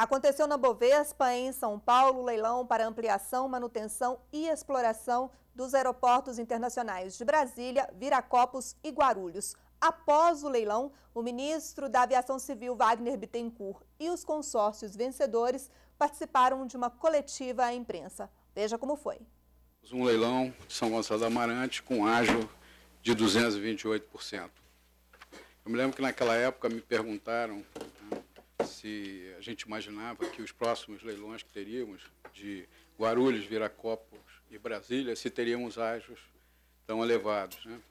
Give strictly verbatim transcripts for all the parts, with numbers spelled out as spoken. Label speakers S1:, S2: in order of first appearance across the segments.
S1: Aconteceu na Bovespa, em São Paulo, leilão para ampliação, manutenção e exploração dos aeroportos internacionais de Brasília, Viracopos e Guarulhos. Após o leilão, o ministro da Aviação Civil, Wagner Bittencourt, e os consórcios vencedores participaram de uma coletiva à imprensa. Veja como foi.
S2: Um leilão de São Gonçalo do Amarante com ágio de duzentos e vinte e oito por cento. Eu me lembro que naquela época me perguntaram, né, se a gente imaginava que os próximos leilões que teríamos de Guarulhos, Viracopos e Brasília, se teríamos ágios tão elevados, né?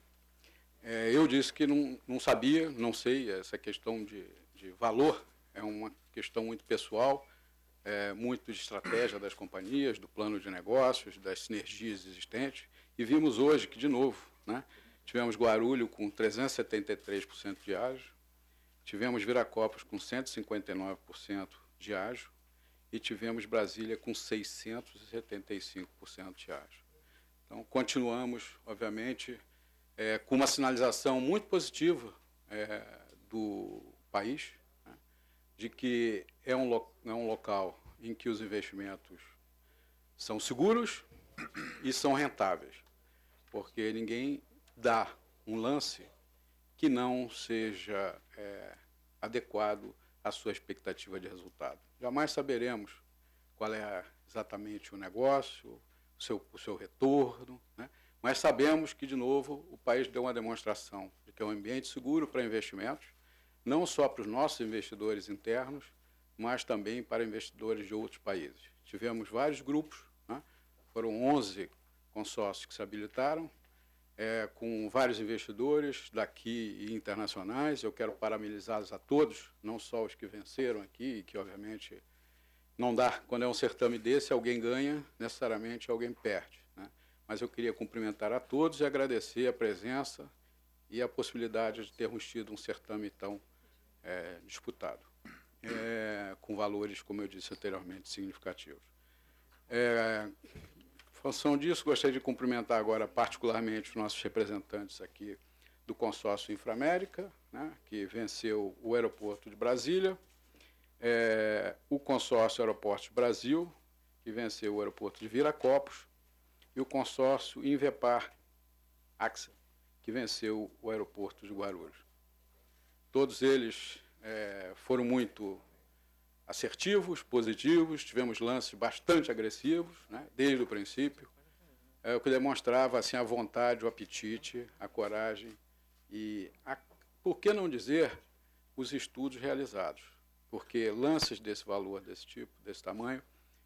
S2: É, eu disse que não, não sabia, não sei, essa questão de, de valor é uma questão muito pessoal, é, muito de estratégia das companhias, do plano de negócios, das sinergias existentes, e vimos hoje que, de novo, né, tivemos Guarulhos com trezentos e setenta e três por cento de ágio, tivemos Viracopos com cento e cinquenta e nove por cento de ágio e tivemos Brasília com seiscentos e setenta e cinco por cento de ágio. Então, continuamos, obviamente, é, com uma sinalização muito positiva é, do país, né, de que é um, lo é um local em que os investimentos são seguros e são rentáveis, porque ninguém dá um lance que não seja é, adequado à sua expectativa de resultado. Jamais saberemos qual é exatamente o negócio, o seu, o seu retorno, né? Mas sabemos que, de novo, o país deu uma demonstração de que é um ambiente seguro para investimentos, não só para os nossos investidores internos, mas também para investidores de outros países. Tivemos vários grupos, né? Foram onze consórcios que se habilitaram, É, com vários investidores daqui e internacionais. Eu quero parabenizá-los a todos, não só os que venceram aqui, que obviamente não dá, quando é um certame desse, alguém ganha, necessariamente alguém perde, né? Mas eu queria cumprimentar a todos e agradecer a presença e a possibilidade de termos tido um certame tão é, disputado, é, com valores, como eu disse anteriormente, significativos. É, Em função disso, gostaria de cumprimentar agora particularmente os nossos representantes aqui do consórcio Inframérica, né, que venceu o aeroporto de Brasília, é, o consórcio Aeroportos Brasil, que venceu o aeroporto de Viracopos, e o consórcio Invepar AXA, que venceu o aeroporto de Guarulhos. Todos eles é, foram muito assertivos, positivos, tivemos lances bastante agressivos, né, desde o princípio, é, o que demonstrava assim, a vontade, o apetite, a coragem e, a, por que não dizer, os estudos realizados, porque lances desse valor, desse tipo, desse tamanho,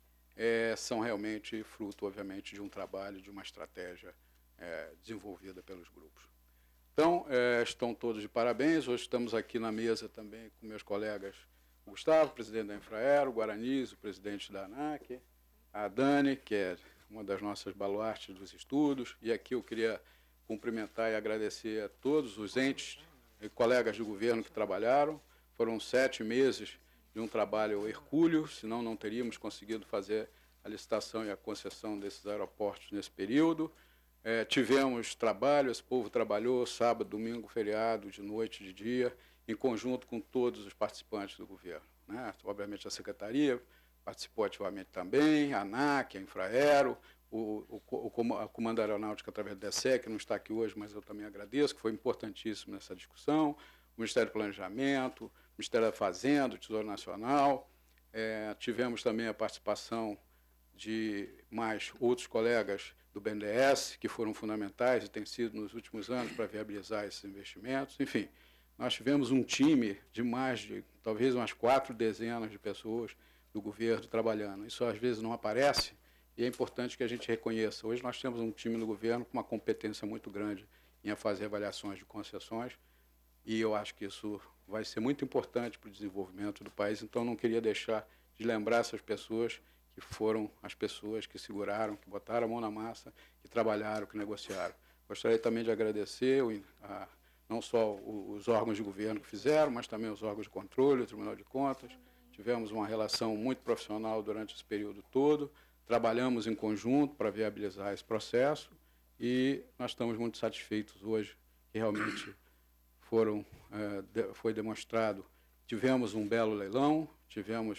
S2: é, são realmente fruto, obviamente, de um trabalho, de uma estratégia é, desenvolvida pelos grupos. Então, é, estão todos de parabéns. Hoje estamos aqui na mesa também com meus colegas o Gustavo, presidente da Infraero, o Guaraniz, o presidente da ANAC, a Dani, que é uma das nossas baluartes dos estudos, e aqui eu queria cumprimentar e agradecer a todos os entes e colegas de governo que trabalharam. Foram sete meses de um trabalho hercúleo, senão não teríamos conseguido fazer a licitação e a concessão desses aeroportos nesse período. É, tivemos trabalho, esse povo trabalhou sábado, domingo, feriado, de noite, de dia, em conjunto com todos os participantes do governo, né? Obviamente a Secretaria participou ativamente também, a ANAC, a Infraero, o, o, o, a Comando Aeronáutica através do D S E, que não está aqui hoje, mas eu também agradeço, que foi importantíssimo nessa discussão, o Ministério do Planejamento, o Ministério da Fazenda, o Tesouro Nacional, é, tivemos também a participação de mais outros colegas do B N D E S, que foram fundamentais e têm sido nos últimos anos para viabilizar esses investimentos. Enfim, nós tivemos um time de mais de, talvez, umas quatro dezenas de pessoas do governo trabalhando. Isso, às vezes, não aparece e é importante que a gente reconheça. Hoje nós temos um time no governo com uma competência muito grande em fazer avaliações de concessões e eu acho que isso vai ser muito importante para o desenvolvimento do país. Então, não queria deixar de lembrar essas pessoas que foram as pessoas que seguraram, que botaram a mão na massa, que trabalharam, que negociaram. Gostaria também de agradecer a, não só os órgãos de governo que fizeram, mas também os órgãos de controle, o Tribunal de Contas. Tivemos uma relação muito profissional durante esse período todo, trabalhamos em conjunto para viabilizar esse processo e nós estamos muito satisfeitos hoje que realmente foram, é, de, foi demonstrado. Tivemos um belo leilão, tivemos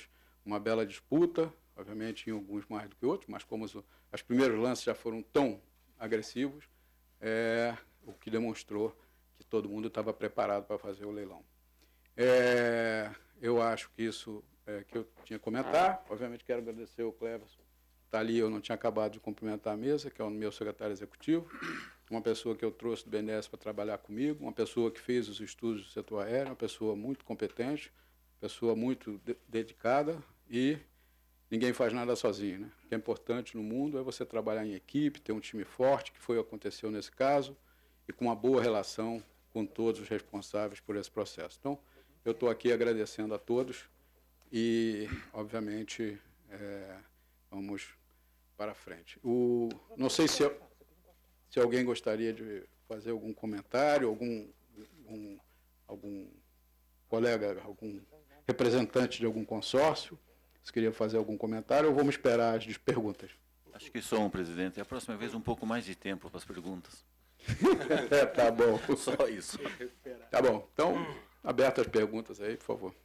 S2: uma bela disputa, obviamente em alguns mais do que outros, mas como os, os primeiros lances já foram tão agressivos, é, o que demonstrou que todo mundo estava preparado para fazer o leilão. É, eu acho que isso é, que eu tinha que comentar. Obviamente quero agradecer ao Cleverson, que está ali, eu não tinha acabado de cumprimentar a mesa, que é o meu secretário executivo, uma pessoa que eu trouxe do B N D E S para trabalhar comigo, uma pessoa que fez os estudos do setor aéreo, uma pessoa muito competente, pessoa muito de dedicada, e ninguém faz nada sozinho, né? O que é importante no mundo é você trabalhar em equipe, ter um time forte, que foi o que aconteceu nesse caso, e com uma boa relação com todos os responsáveis por esse processo. Então, eu estou aqui agradecendo a todos e, obviamente, é, vamos para frente. O, não sei se, se alguém gostaria de fazer algum comentário, algum, algum, algum colega, algum representante de algum consórcio, se queria fazer algum comentário, ou vamos esperar as perguntas?
S3: Acho que só um, presidente. A próxima vez um pouco mais de tempo para as perguntas.
S2: É, tá bom.
S3: Só isso.
S2: Tá bom. Então, abertas as perguntas aí, por favor.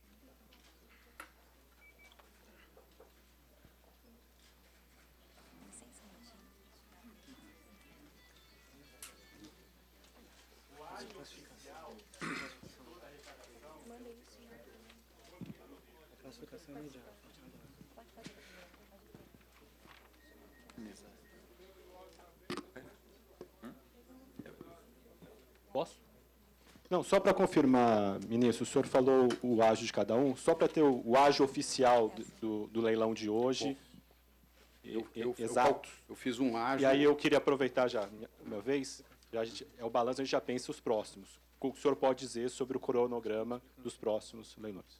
S4: Posso? Não, só para confirmar, ministro, o senhor falou o ágio de cada um, só para ter o, o ágio oficial do, do, do leilão de hoje.
S2: Eu, eu,
S4: Exato.
S2: Eu, eu fiz um ágio.
S4: E aí eu queria aproveitar já, uma vez, já a gente, é o balanço, a gente já pensa os próximos. O que o senhor pode dizer sobre o cronograma dos próximos leilões?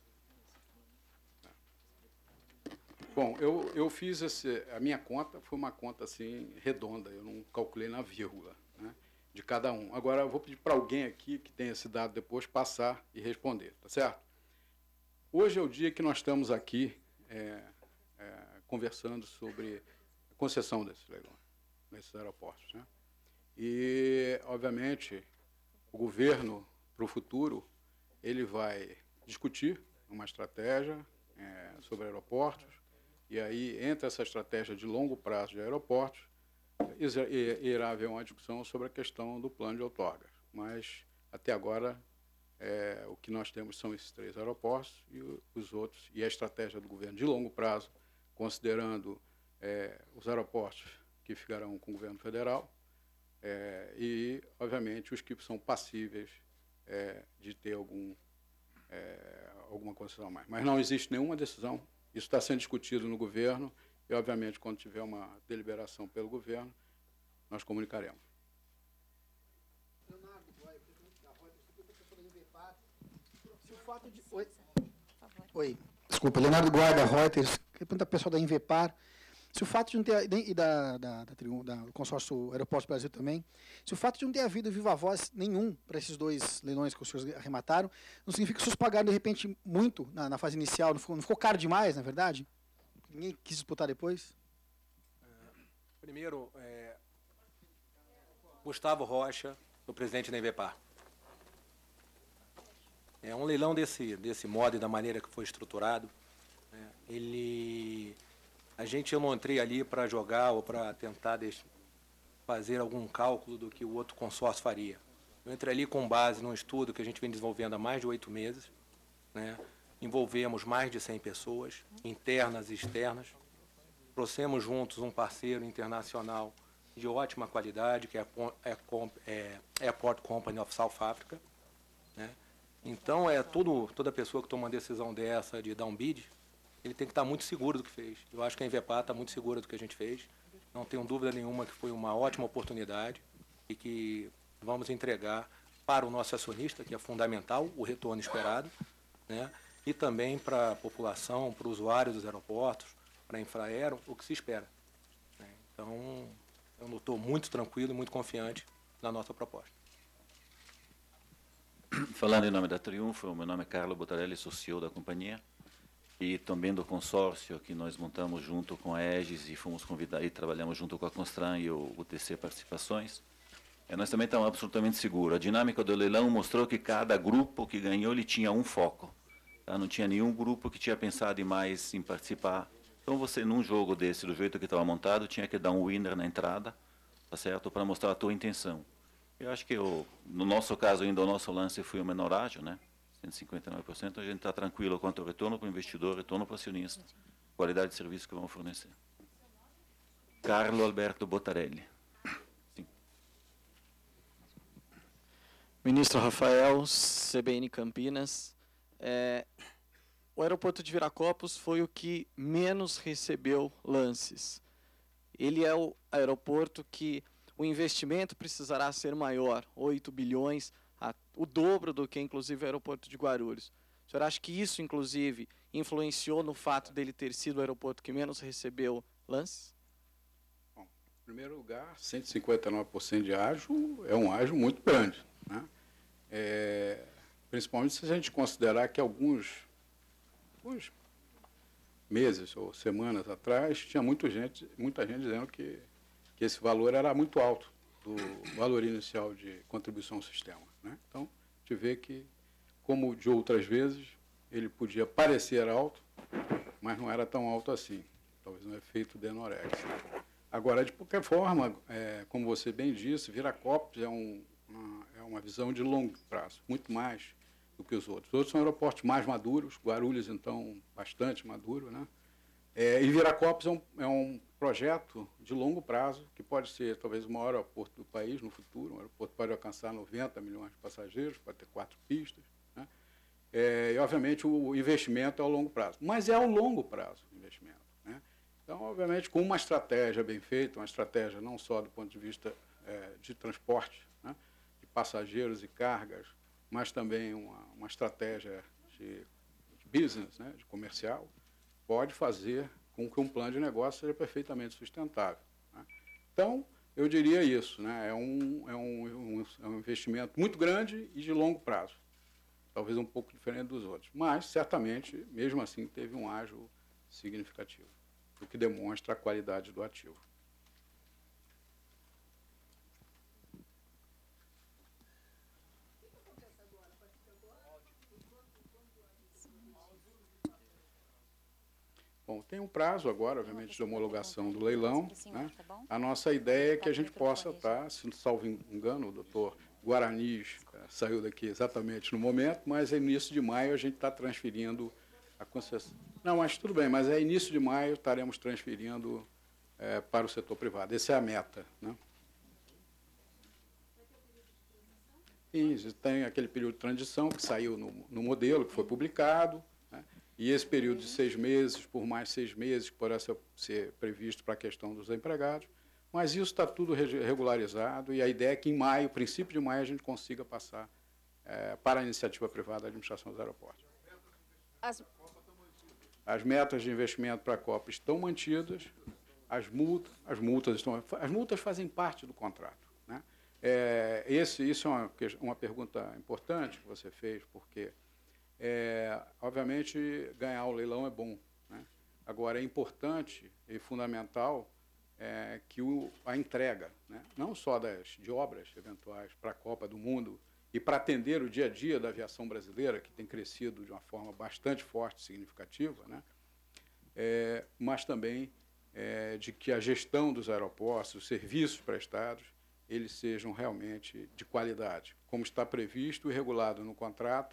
S2: Bom, eu, eu fiz esse, a minha conta foi uma conta assim redonda, eu não calculei na vírgula, né, de cada um. Agora eu vou pedir para alguém aqui que tenha esse dado depois passar e responder, tá certo? Hoje é o dia que nós estamos aqui é, é, conversando sobre a concessão desses leilões, nesses aeroportos, né? E, obviamente, o governo, para o futuro, ele vai discutir uma estratégia é, sobre aeroportos. E aí, entre essa estratégia de longo prazo de aeroportos, irá haver uma discussão sobre a questão do plano de outorgas. Mas, até agora, é, o que nós temos são esses três aeroportos e os outros, e a estratégia do governo de longo prazo, considerando é, os aeroportos que ficarão com o governo federal é, e, obviamente, os que são passíveis é, de ter algum, é, alguma concessão a mais. Mas não existe nenhuma decisão. Isso está sendo discutido no governo e, obviamente, quando tiver uma deliberação pelo governo, nós comunicaremos.
S5: Leonardo Guai, presidente da Reuters, professor da Invepar. Se o fato de... Oi. Oi. Desculpa, Leonardo Guai, da Reuters, pergunta ao pessoal da Invepar. Se o fato de não ter, e da, da, da, da, do consórcio Aeroportos do Brasil também, se o fato de não ter havido viva voz nenhum para esses dois leilões que os senhores arremataram, não significa que os senhores pagaram, de repente, muito na, na fase inicial, não ficou, não ficou caro demais, na verdade? Ninguém quis disputar depois?
S6: Primeiro, é, Gustavo Rocha, o presidente da Invepar. É um leilão desse, desse modo e da maneira que foi estruturado. Né, ele... A gente, eu não entrei ali para jogar ou para tentar deixar, fazer algum cálculo do que o outro consórcio faria. Eu entrei ali com base num estudo que a gente vem desenvolvendo há mais de oito meses. Né? Envolvemos mais de cem pessoas, internas e externas. Trouxemos juntos um parceiro internacional de ótima qualidade, que é a Airport Company of South Africa. Né? Então, é tudo, toda pessoa que toma uma decisão dessa de dar um bid, ele tem que estar muito seguro do que fez. Eu acho que a Invepar está muito segura do que a gente fez. Não tenho dúvida nenhuma que foi uma ótima oportunidade e que vamos entregar para o nosso acionista, que é fundamental, o retorno esperado, né? E também para a população, para o usuário dos aeroportos, para a Infraero, o que se espera. Né? Então, eu estou muito tranquilo e muito confiante na nossa proposta.
S3: Falando em nome da Triunfo, meu nome é Carlo Botarelli, sou C E O da companhia. E também do consórcio que nós montamos junto com a Aegis e fomos convidados e trabalhamos junto com a Constran e o U T C Participações. E nós também estamos absolutamente seguros. A dinâmica do leilão mostrou que cada grupo que ganhou ele tinha um foco. Tá? Não tinha nenhum grupo que tinha pensado em mais em participar. Então, você, num jogo desse, do jeito que estava montado, tinha que dar um winner na entrada, tá certo? Para mostrar a tua intenção. Eu acho que, eu, no nosso caso, ainda o nosso lance foi o menor ágio, né? cento e cinquenta e nove por cento, a gente está tranquilo quanto ao retorno para o investidor, retorno para o acionista, qualidade de serviço que vamos fornecer. Carlo Alberto Botarelli. Sim.
S7: Ministro Rafael, C B N Campinas. É, o aeroporto de Viracopos foi o que menos recebeu lances. Ele é o aeroporto que o investimento precisará ser maior, oito bilhões, a, o dobro do que, inclusive, o aeroporto de Guarulhos. O senhor acha que isso, inclusive, influenciou no fato dele ter sido o aeroporto que menos recebeu lances?
S2: Bom, em primeiro lugar, cento e cinquenta e nove por cento de ágio é um ágio muito grande, né? É, principalmente se a gente considerar que alguns, alguns meses ou semanas atrás tinha muita gente, muita gente dizendo que, que esse valor era muito alto do valor inicial de contribuição ao sistema, né? Então, a gente vê que, como de outras vezes, ele podia parecer alto, mas não era tão alto assim, talvez um efeito de anorexia. Agora, de qualquer forma, é, como você bem disse, Viracopos é, um, uma, é uma visão de longo prazo, muito mais do que os outros. Os outros são aeroportos mais maduros, Guarulhos, então, bastante maduro, né? É, e Viracopos é um, é um projeto de longo prazo, que pode ser talvez o maior aeroporto do país no futuro. Um aeroporto pode alcançar noventa milhões de passageiros, pode ter quatro pistas, né? É, e, obviamente, o investimento é ao longo prazo. Mas é ao longo prazo o investimento, né? Então, obviamente, com uma estratégia bem feita, uma estratégia não só do ponto de vista é, de transporte, né, de passageiros e cargas, mas também uma, uma estratégia de, de business, né, de comercial, pode fazer com que um plano de negócio seja perfeitamente sustentável, né? Então, eu diria isso, né? É um, é, um, um, é um investimento muito grande e de longo prazo, talvez um pouco diferente dos outros, mas, certamente, mesmo assim, teve um ágio significativo, o que demonstra a qualidade do ativo. Bom, tem um prazo agora, obviamente, de homologação do leilão, né? A nossa ideia é que a gente possa estar, se não salvo engano, o doutor Guaranis eh, saiu daqui exatamente no momento, mas é início de maio a gente está transferindo a concessão. Não, mas tudo bem, mas é início de maio estaremos transferindo eh, para o setor privado. Essa é a meta, né? Isso, tem aquele período de transição que saiu no, no modelo, que foi publicado, né? E esse período de seis meses, por mais seis meses, que poderá ser, ser previsto para a questão dos empregados, mas isso está tudo regularizado e a ideia é que em maio, princípio de maio, a gente consiga passar é, para a iniciativa privada da administração dos aeroportos. As, as metas de investimento para a Copa estão mantidas, as multas, as multas estão, as multas fazem parte do contrato, né? É, esse, isso é uma, uma pergunta importante que você fez, porque É, obviamente, ganhar o leilão é bom, né? Agora, é importante e fundamental é, que o, a entrega, né, não só das, de obras eventuais para a Copa do Mundo e para atender o dia a dia da aviação brasileira, que tem crescido de uma forma bastante forte e significativa, né, é, mas também é, de que a gestão dos aeroportos, os serviços prestados, eles sejam realmente de qualidade, como está previsto e regulado no contrato,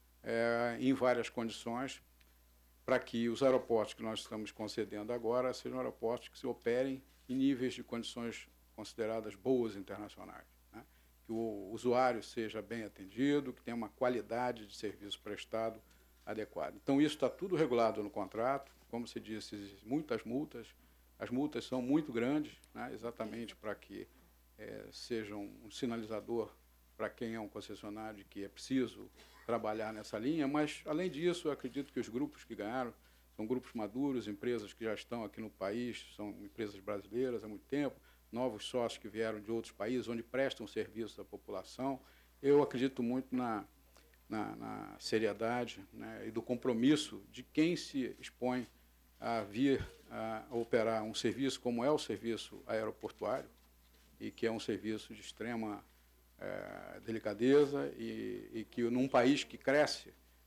S2: É, em várias condições, para que os aeroportos que nós estamos concedendo agora sejam aeroportos que se operem em níveis de condições consideradas boas internacionais, né? Que o usuário seja bem atendido, que tenha uma qualidade de serviço prestado adequada. Então, isso está tudo regulado no contrato. Como se disse, existem muitas multas. As multas são muito grandes, né, exatamente para que é, sejam um sinalizador para quem é um concessionário de que é preciso trabalhar nessa linha, mas, além disso, eu acredito que os grupos que ganharam são grupos maduros, empresas que já estão aqui no país, são empresas brasileiras há muito tempo, novos sócios que vieram de outros países, onde prestam serviço à população. Eu acredito muito na, na, na seriedade, né, e do compromisso de quem se expõe a vir a operar um serviço como é o serviço aeroportuário, e que é um serviço de extrema É, delicadeza e, e que num país que cresce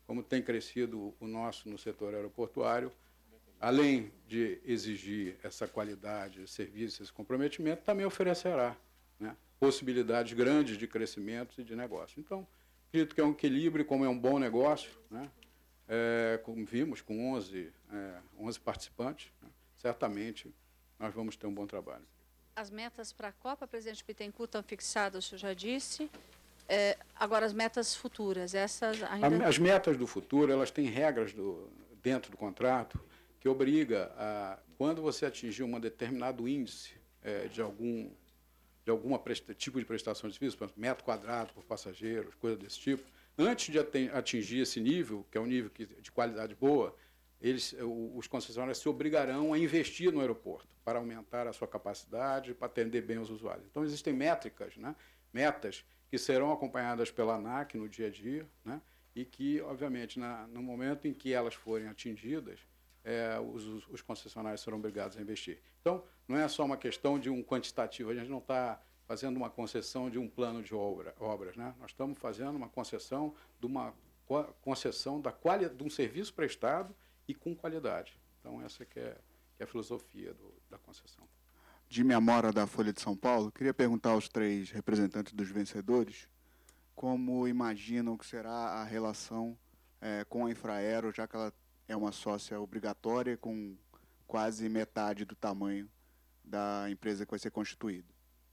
S2: como tem crescido o nosso no setor aeroportuário, além de exigir essa qualidade de serviço, esse comprometimento, também oferecerá, né, possibilidades grandes de crescimento e de negócio. Então, acredito que é um equilíbrio, como é um bom negócio, né, é, como vimos, com onze, é, onze participantes, né, certamente nós vamos ter um bom trabalho.
S8: As metas para a Copa, presidente Bittencourt, estão fixadas, o senhor já disse. É, agora, as metas futuras, essas ainda...
S2: As metas do futuro, elas têm regras do, dentro do contrato que obriga a, quando você atingir um determinado índice é, de algum de alguma presta, tipo de prestação de serviço, por exemplo, metro quadrado por passageiro, coisa desse tipo, antes de atingir esse nível, que é um nível que, de qualidade boa, eles, os concessionários se obrigarão a investir no aeroporto para aumentar a sua capacidade, para atender bem os usuários. Então, existem métricas, né, metas que serão acompanhadas pela ANAC no dia a dia, né, e que, obviamente, na, no momento em que elas forem atingidas, É, os, os concessionários serão obrigados a investir. Então, não é só uma questão de um quantitativo, a gente não está fazendo uma concessão de um plano de obra, obras, né? Nós estamos fazendo uma concessão de uma concessão da quali, de um serviço prestado e com qualidade. Então, essa que é, que é a filosofia do, da concessão.
S9: Jimmy Amora, da Folha de São Paulo, queria perguntar aos três representantes dos vencedores como imaginam que será a relação é, com a Infraero, já que ela é uma sócia obrigatória com quase metade do tamanho da empresa que vai ser constituída.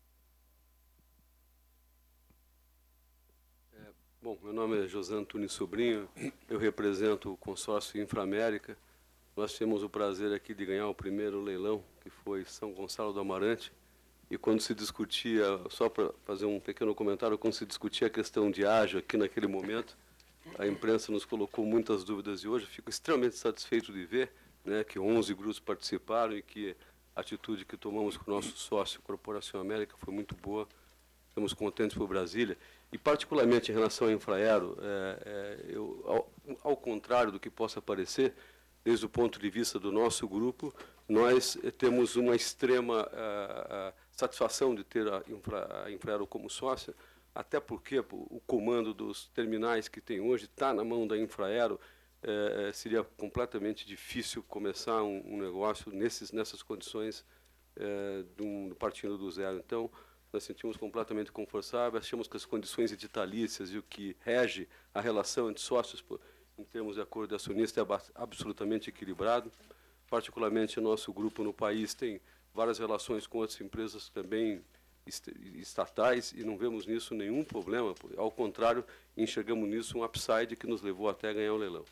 S10: É, bom, meu nome é José Antônio Sobrinho, eu represento o consórcio Inframérica. Nós tivemos o prazer aqui de ganhar o primeiro leilão, que foi São Gonçalo do Amarante, e quando se discutia, só para fazer um pequeno comentário, quando se discutia a questão de ágio aqui naquele momento, a imprensa nos colocou muitas dúvidas e hoje fico extremamente satisfeito de ver, né, que onze grupos participaram e que a atitude que tomamos com o nosso sócio Corporação América foi muito boa. Estamos contentes por Brasília. E, particularmente, em relação à Infraero, é, é, eu, ao, ao contrário do que possa parecer, desde o ponto de vista do nosso grupo, nós eh, temos uma extrema a, a satisfação de ter a, Infra, a Infraero como sócia, até porque o comando dos terminais que tem hoje está na mão da Infraero, é, seria completamente difícil começar um, um negócio nesses, nessas condições, é, de um, partindo do zero. Então, nós sentimos completamente confortáveis, achamos que as condições editalícias e o que rege a relação entre sócios, por, em termos de acordo de acionista, é absolutamente equilibrado. Particularmente, o nosso grupo no país tem várias relações com outras empresas também estatais e não vemos nisso nenhum problema. Ao contrário, enxergamos nisso um upside que nos levou até ganhar o leilão.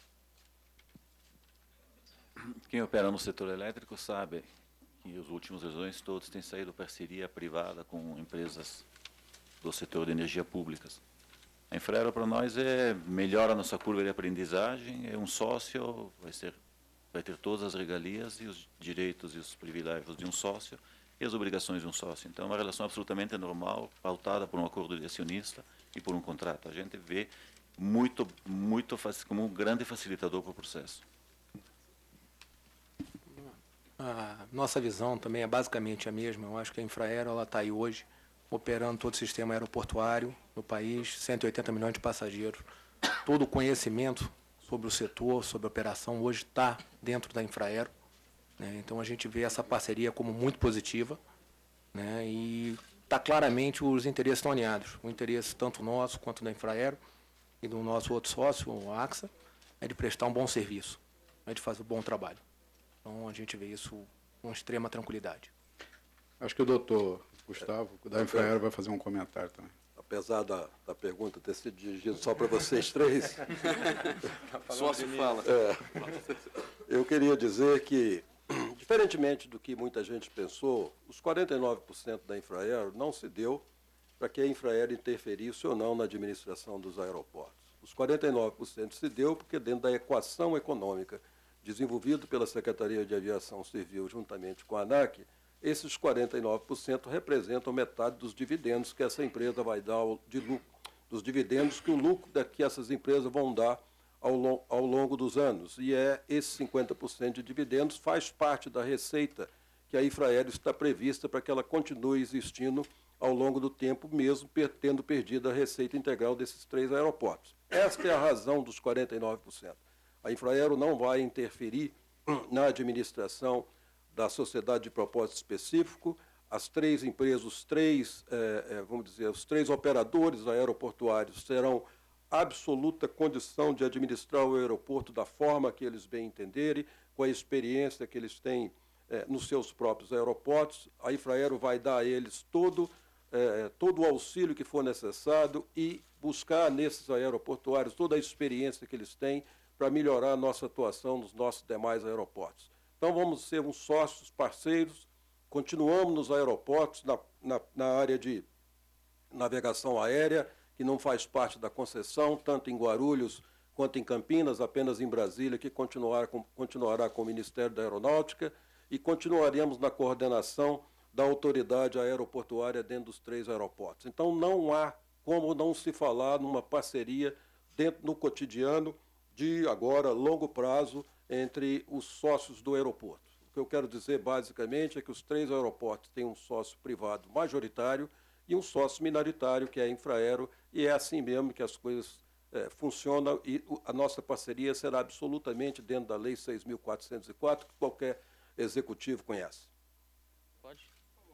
S3: Quem opera no setor elétrico sabe que os últimos leilões todos têm saído parceria privada com empresas do setor de energia públicas. A Infraero para nós é melhora a nossa curva de aprendizagem, é um sócio, vai, ser, vai ter todas as regalias e os direitos e os privilégios de um sócio e as obrigações de um sócio. Então, é uma relação absolutamente normal, pautada por um acordo de acionista e por um contrato. A gente vê muito, muito como um grande facilitador para o processo.
S6: A nossa visão também é basicamente a mesma. Eu acho que a Infraero está aí hoje, operando todo o sistema aeroportuário no país, cento e oitenta milhões de passageiros. Todo o conhecimento sobre o setor, sobre a operação, hoje está dentro da Infraero. Né? Então, a gente vê essa parceria como muito positiva, né? E está claramente os interesses estão alinhados. O interesse tanto nosso quanto da Infraero e do nosso outro sócio, o AXA, é de prestar um bom serviço, é de fazer um bom trabalho. Então, a gente vê isso com extrema tranquilidade.
S2: Acho que o doutor Gustavo, da Infraero, vai fazer um comentário também.
S11: Apesar da, da pergunta ter sido dirigida só para vocês três,
S6: Só se fala.
S11: É, eu queria dizer que, diferentemente do que muita gente pensou, os quarenta e nove por cento da Infraero não se deu para que a Infraero interferisse ou não na administração dos aeroportos. Os quarenta e nove por cento se deu porque, dentro da equação econômica desenvolvida pela Secretaria de Aviação Civil juntamente com a ANAC, esses quarenta e nove por cento representam metade dos dividendos que essa empresa vai dar de lucro, dos dividendos que o lucro que essas empresas vão dar ao, long, ao longo dos anos. E é esses cinquenta por cento de dividendos faz parte da receita que a Infraero está prevista para que ela continue existindo ao longo do tempo, mesmo per- tendo perdido a receita integral desses três aeroportos. Esta é a razão dos quarenta e nove por cento. A Infraero não vai interferir na administração da sociedade de propósito específico. As três empresas, os três, eh, eh, vamos dizer, os três operadores aeroportuários terão absoluta condição de administrar o aeroporto da forma que eles bem entenderem, com a experiência que eles têm eh, nos seus próprios aeroportos. A Infraero vai dar a eles todo, eh, todo o auxílio que for necessário e buscar nesses aeroportuários toda a experiência que eles têm para melhorar a nossa atuação nos nossos demais aeroportos. Então, vamos ser uns sócios, parceiros, continuamos nos aeroportos, na, na, na área de navegação aérea, que não faz parte da concessão, tanto em Guarulhos quanto em Campinas, apenas em Brasília, que continuará com, continuará com o Ministério da Aeronáutica, e continuaremos na coordenação da autoridade aeroportuária dentro dos três aeroportos. Então, não há como não se falar numa parceria dentro no cotidiano de, agora, longo prazo, entre os sócios do aeroporto. O que eu quero dizer, basicamente, é que os três aeroportos têm um sócio privado majoritário e um sócio minoritário, que é a Infraero, e é assim mesmo que as coisas é, funcionam, e a nossa parceria será absolutamente dentro da Lei seis mil quatrocentos e quatro, que qualquer executivo conhece.
S12: Pode?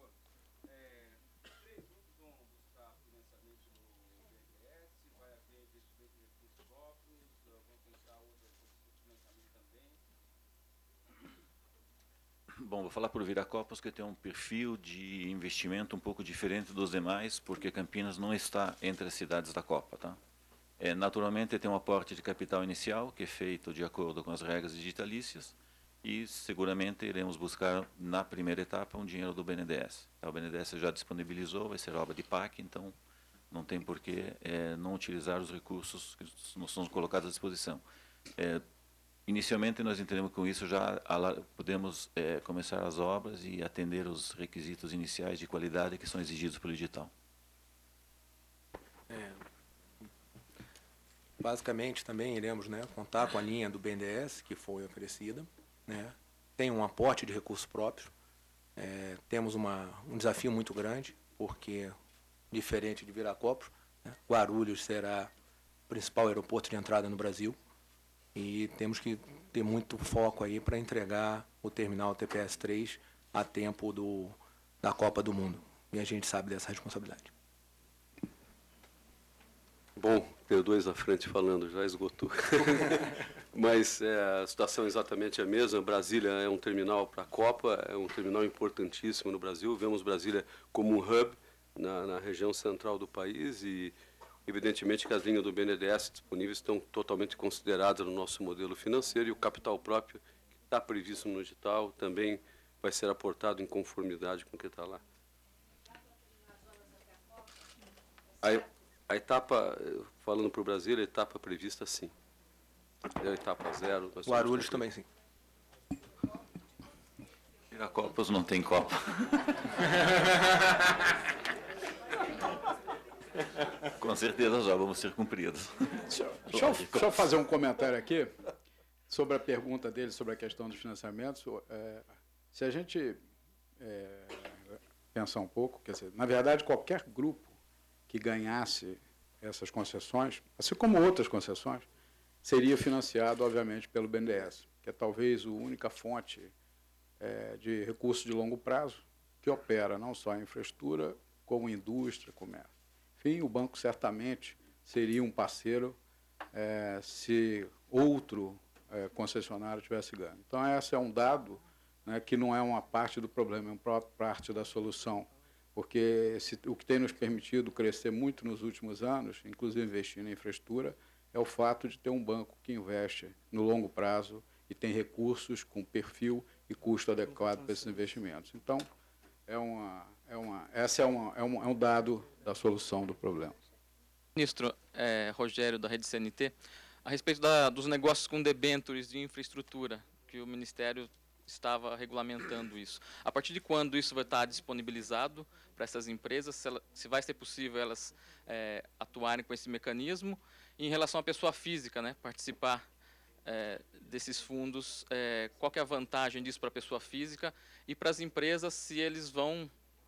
S3: Bom, vou falar por Viracopos, que tem um perfil de investimento um pouco diferente dos demais, porque Campinas não está entre as cidades da Copa, tá? É, naturalmente tem um aporte de capital inicial, que é feito de acordo com as regras digitalícias, e seguramente iremos buscar na primeira etapa um dinheiro do B N D E S. O B N D E S já disponibilizou, vai ser obra de P A C, então não tem por que é, não utilizar os recursos que nos são colocados à disposição. É, Inicialmente, nós entendemos que com isso já podemos é, começar as obras e atender os requisitos iniciais de qualidade que são exigidos pelo edital.
S6: É, basicamente, também iremos, né, contar com a linha do B N D E S, que foi oferecida. Né, tem um aporte de recursos próprios. É, temos uma, um desafio muito grande, porque, diferente de Viracopos, né, Guarulhos será o principal aeroporto de entrada no Brasil. E temos que ter muito foco aí para entregar o terminal T P S três a tempo do, da Copa do Mundo. E a gente sabe dessa responsabilidade.
S10: Bom, ter dois à frente falando, já esgotou. Mas é, a situação é exatamente a mesma. Brasília é um terminal para a Copa, é um terminal importantíssimo no Brasil. Vemos Brasília como um hub na, na região central do país e evidentemente que as linhas do B N D E S disponíveis estão totalmente consideradas no nosso modelo financeiro e o capital próprio que está previsto no edital também vai ser aportado em conformidade com o que está lá. A, a etapa, falando para o Brasil, a etapa prevista sim. É a etapa zero.
S6: Guarulhos também sim.
S3: Viracopos não tem Copa. Com certeza já vamos ser cumpridos.
S2: Deixa, deixa, eu, deixa eu fazer um comentário aqui sobre a pergunta dele sobre a questão dos financiamentos. É, se a gente é, pensar um pouco, quer dizer, na verdade, qualquer grupo que ganhasse essas concessões, assim como outras concessões, seria financiado, obviamente, pelo B N D E S, que é talvez a única fonte é, de recursos de longo prazo que opera não só a infraestrutura, como indústria, comércio. Enfim, o banco certamente seria um parceiro é, se outro é, concessionário tivesse ganho. Então, esse é um dado, né, que não é uma parte do problema, é uma parte da solução, porque esse, o que tem nos permitido crescer muito nos últimos anos, inclusive investindo em infraestrutura, é o fato de ter um banco que investe no longo prazo e tem recursos com perfil e custo adequado para esses investimentos. Então, é uma, é uma, essa é, uma, é, um, é um dado da solução do problema.
S12: Ministro é, Rogério, da Rede C N T, a respeito da, dos negócios com debêntures de infraestrutura, que o Ministério estava regulamentando isso. A partir de quando isso vai estar disponibilizado para essas empresas, se, ela, se vai ser possível elas é, atuarem com esse mecanismo, e em relação à pessoa física, né, participar é, desses fundos, é, qual que é a vantagem disso para a pessoa física e para as empresas, se eles vão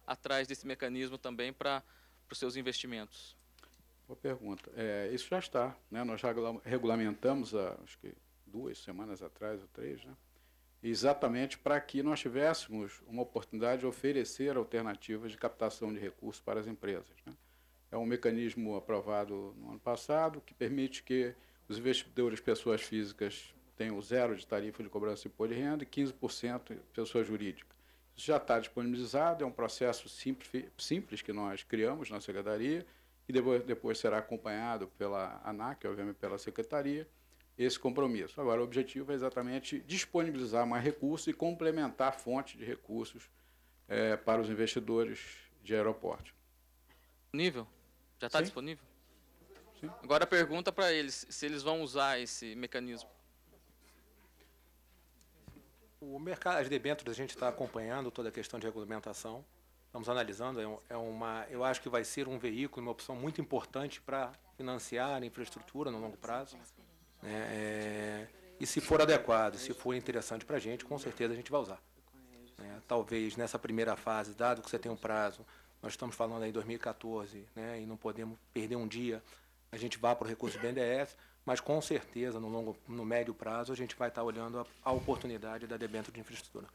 S12: atrás desse mecanismo também para os seus investimentos?
S2: Boa pergunta. É, isso já está, né? Nós já regulamentamos, há, acho que duas semanas atrás, ou três, né? Exatamente para que nós tivéssemos uma oportunidade de oferecer alternativas de captação de recursos para as empresas, né? É um mecanismo aprovado no ano passado que permite que os investidores, pessoas físicas, tenham zero de tarifa de cobrança de imposto de renda e quinze por cento pessoa jurídica. Isso já está disponibilizado, é um processo simples, simples que nós criamos na Secretaria e depois, depois será acompanhado pela ANAC, obviamente pela Secretaria, esse compromisso. Agora, o objetivo é exatamente disponibilizar mais recursos e complementar a fonte de recursos é, para os investidores de aeroportos.
S12: Disponível? Já está disponível?
S2: Sim.
S12: Agora a pergunta para eles, se eles vão usar esse mecanismo.
S6: O mercado, as debêntures, a gente está acompanhando toda a questão de regulamentação, estamos analisando, é, um, é uma, eu acho que vai ser um veículo, uma opção muito importante para financiar a infraestrutura no longo prazo. Né, é, e se for adequado, se for interessante para a gente, com certeza a gente vai usar. É, talvez nessa primeira fase, dado que você tem um prazo, nós estamos falando aí em dois mil e quatorze, né, e não podemos perder um dia, a gente vá para o recurso do B N D E S, mas com certeza no, longo, no médio prazo a gente vai estar olhando a, a oportunidade da debênture de infraestrutura.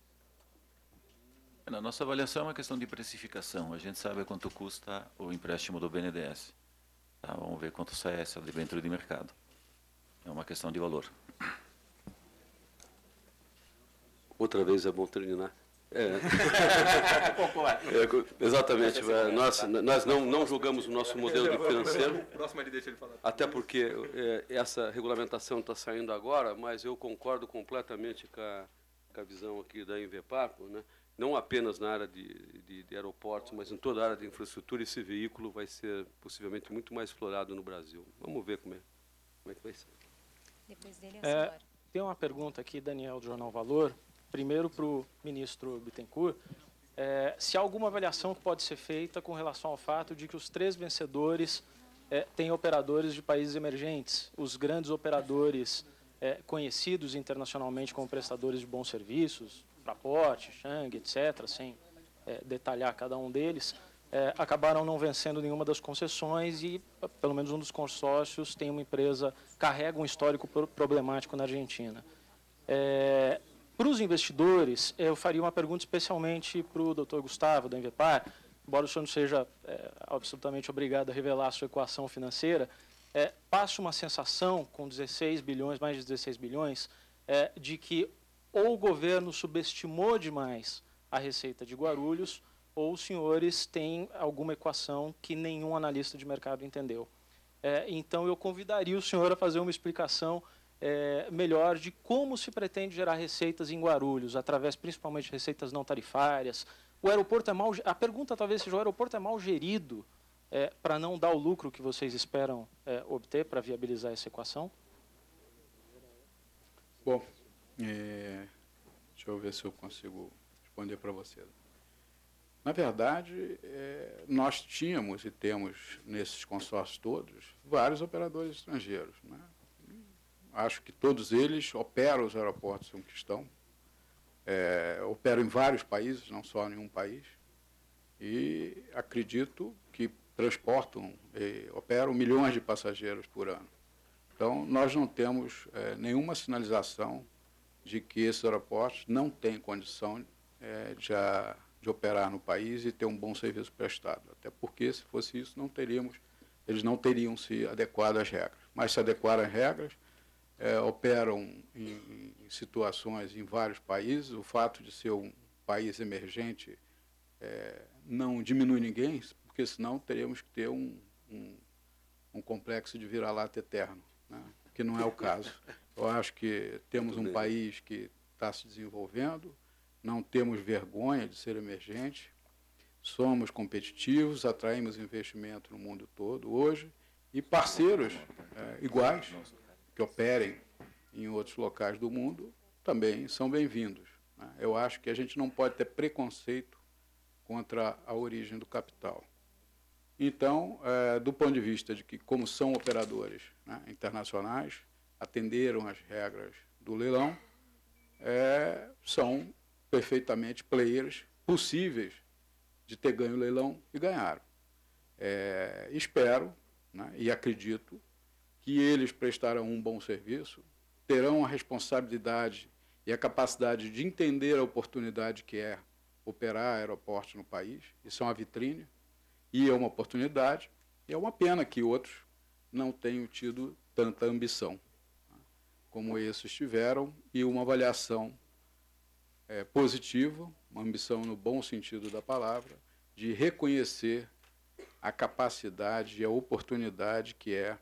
S3: Na nossa avaliação é uma questão de precificação. A gente sabe quanto custa o empréstimo do B N D E S. Tá, vamos ver quanto sai essa debênture de mercado. É uma questão de valor.
S10: Outra vez é bom terminar. É. é, exatamente. É, nós nós não, não julgamos o nosso modelo de financeiro, até porque é, essa regulamentação está saindo agora, mas eu concordo completamente com a, com a visão aqui da Inveparco, né? Não apenas na área de, de, de aeroportos, mas em toda a área de infraestrutura, esse veículo vai ser possivelmente muito mais explorado no Brasil. Vamos ver como é, como é que vai ser.
S13: Depois dele, a senhora. É, tem uma pergunta aqui, Daniel, do Jornal Valor. Primeiro para o ministro Bittencourt. É, se há alguma avaliação que pode ser feita com relação ao fato de que os três vencedores é, têm operadores de países emergentes, os grandes operadores é, conhecidos internacionalmente como prestadores de bons serviços, Fraport, Chang, etcétera, sem é, detalhar cada um deles, é, acabaram não vencendo nenhuma das concessões e, pelo menos um dos consórcios, tem uma empresa, carrega um histórico problemático na Argentina. É, para os investidores, eu faria uma pergunta especialmente para o doutor Gustavo, da Invepar, embora o senhor não seja é, absolutamente obrigado a revelar a sua equação financeira, é, passa uma sensação, com dezesseis bilhões, mais de dezesseis bilhões, é, de que ou o governo subestimou demais a receita de Guarulhos, ou os senhores têm alguma equação que nenhum analista de mercado entendeu. É, então, eu convidaria o senhor a fazer uma explicação é, melhor de como se pretende gerar receitas em Guarulhos, através principalmente de receitas não tarifárias. O aeroporto é mal, a pergunta talvez seja, o aeroporto é mal gerido é, para não dar o lucro que vocês esperam é, obter para viabilizar essa equação?
S2: Bom, é, deixa eu ver se eu consigo responder para você. Na verdade, é, nós tínhamos e temos, nesses consórcios todos, vários operadores estrangeiros, né? Acho que todos eles operam os aeroportos em que estão, é, operam em vários países, não só em um país, e acredito que transportam, e operam milhões de passageiros por ano. Então, nós não temos é, nenhuma sinalização de que esses aeroportos não têm condição é, de, a, de operar no país e ter um bom serviço prestado. Até porque, se fosse isso, não teríamos, eles não teriam se adequado às regras. Mas se adequaram às regras, é, operam em, em situações em vários países. O fato de ser um país emergente é, não diminui ninguém, porque senão teríamos que ter um, um, um complexo de vira-lata eterno, né? Que não é o caso. Eu acho que temos um país que está se desenvolvendo, não temos vergonha de ser emergente, somos competitivos, atraímos investimento no mundo todo hoje, e parceiros é, iguais, que operem em outros locais do mundo, também são bem-vindos, né? Eu acho que a gente não pode ter preconceito contra a origem do capital. Então, é, do ponto de vista de que, como são operadores, né, internacionais, atenderam às regras do leilão, é, são perfeitamente players possíveis de ter ganho o leilão e ganharam. É, espero, né, e acredito que eles prestarão um bom serviço, terão a responsabilidade e a capacidade de entender a oportunidade que é operar aeroportos no país. Isso é uma vitrine e é uma oportunidade, e é uma pena que outros não tenham tido tanta ambição, né, como esses tiveram, e uma avaliação é, positiva, uma ambição no bom sentido da palavra, de reconhecer a capacidade e a oportunidade que é,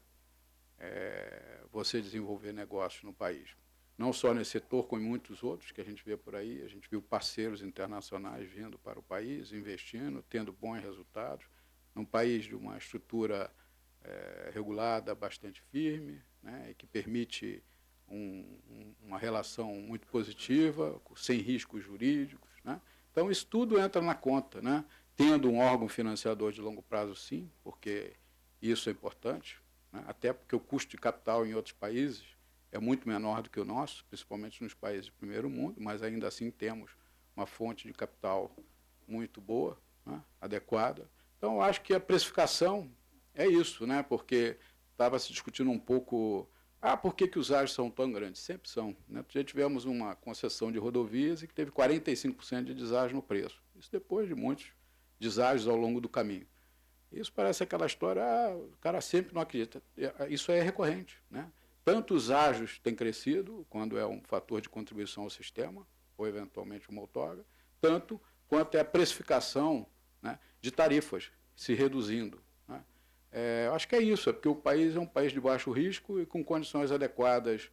S2: é você desenvolver negócios no país. Não só nesse setor, como em muitos outros que a gente vê por aí. A gente viu parceiros internacionais vindo para o país, investindo, tendo bons resultados, num país de uma estrutura é, regulada bastante firme, né, e que permite um, um, uma relação muito positiva, sem riscos jurídicos, né. Então, isso tudo entra na conta, né, tendo um órgão financiador de longo prazo, sim, porque isso é importante, né, até porque o custo de capital em outros países é muito menor do que o nosso, principalmente nos países do primeiro mundo, mas ainda assim temos uma fonte de capital muito boa, né, adequada. Então, eu acho que a precificação é isso, né, porque estava se discutindo um pouco, ah, por que, que os ágios são tão grandes? Sempre são, né? Já tivemos uma concessão de rodovias e que teve quarenta e cinco por cento de deságio no preço. Isso depois de muitos deságios ao longo do caminho. Isso parece aquela história, ah, o cara sempre não acredita. Isso é recorrente, né? Tanto os ágios têm crescido, quando é um fator de contribuição ao sistema, ou eventualmente uma outorga, tanto quanto é a precificação, né, de tarifas se reduzindo, né. É, acho que é isso, é porque o país é um país de baixo risco e com condições adequadas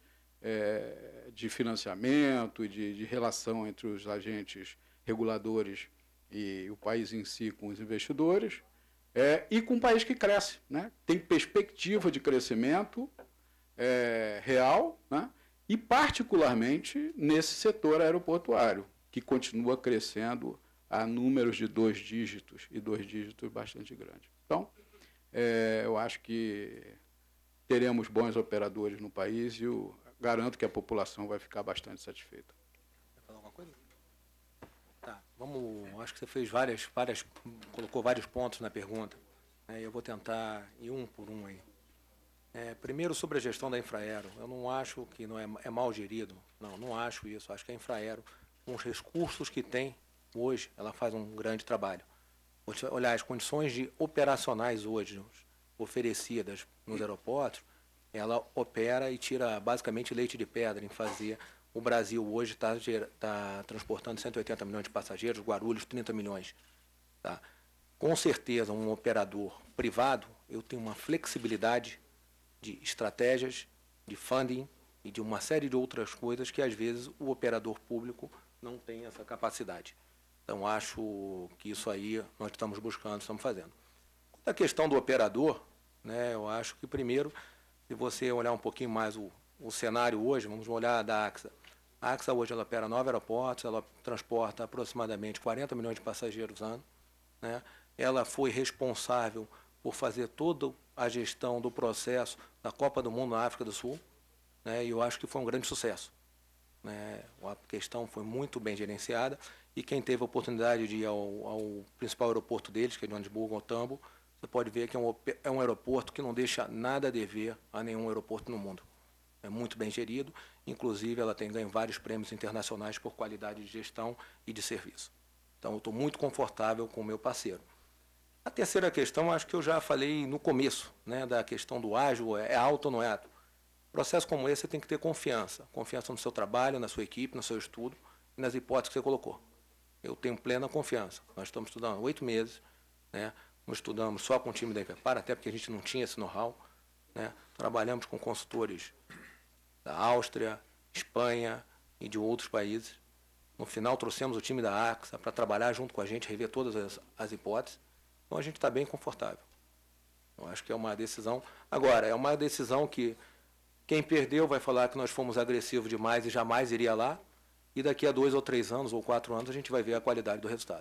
S2: é, de financiamento e de, de relação entre os agentes reguladores e o país em si com os investidores, é, e com um país que cresce, né, tem perspectiva de crescimento É, real, né, e particularmente nesse setor aeroportuário, que continua crescendo a números de dois dígitos, e dois dígitos bastante grandes. Então, é, eu acho que teremos bons operadores no país e eu garanto que a população vai ficar bastante satisfeita.
S6: Quer falar alguma coisa? Tá, vamos, acho que você fez várias, várias, colocou vários pontos na pergunta, né, eu vou tentar ir um por um aí. É, primeiro, sobre a gestão da Infraero, eu não acho que não é, é mal gerido, não, não acho isso. Acho que a Infraero, com os recursos que tem hoje, ela faz um grande trabalho. Olhar as condições de operacionais hoje oferecidas nos aeroportos, ela opera e tira basicamente leite de pedra em fazer. O Brasil hoje está tá transportando cento e oitenta milhões de passageiros, Guarulhos trinta milhões. Tá? Com certeza, um operador privado, eu tenho uma flexibilidade de estratégias, de funding e de uma série de outras coisas que, às vezes, o operador público não tem essa capacidade. Então, acho que isso aí nós estamos buscando, estamos fazendo. Quanto à questão do operador, né, eu acho que, primeiro, se você olhar um pouquinho mais o, o cenário hoje, vamos olhar da AXA. A AXA hoje ela opera nove aeroportos, ela transporta aproximadamente quarenta milhões de passageiros ano, né? Ela foi responsável por fazer toda a gestão do processo da Copa do Mundo na África do Sul, né, e eu acho que foi um grande sucesso, né, a questão foi muito bem gerenciada, e quem teve a oportunidade de ir ao, ao principal aeroporto deles, que é Joanesburgo, ao Tambo, você pode ver que é um, é um aeroporto que não deixa nada a dever a nenhum aeroporto no mundo. É muito bem gerido, inclusive ela tem ganho vários prêmios internacionais por qualidade de gestão e de serviço. Então, eu estou muito confortável com o meu parceiro. A terceira questão, acho que eu já falei no começo, né, da questão do ágil, é alto ou não é alto. Processo como esse, você tem que ter confiança. Confiança no seu trabalho, na sua equipe, no seu estudo e nas hipóteses que você colocou. Eu tenho plena confiança. Nós estamos estudando oito meses, né, nós estudamos só com o time da Infepar, até porque a gente não tinha esse know-how, né, trabalhamos com consultores da Áustria, Espanha e de outros países. No final, trouxemos o time da AXA para trabalhar junto com a gente, rever todas as, as hipóteses. Então, a gente está bem confortável. Eu acho que é uma decisão... Agora, é uma decisão que quem perdeu vai falar que nós fomos agressivos demais e jamais iria lá, e daqui a dois ou três anos ou quatro anos a gente vai ver a qualidade do resultado.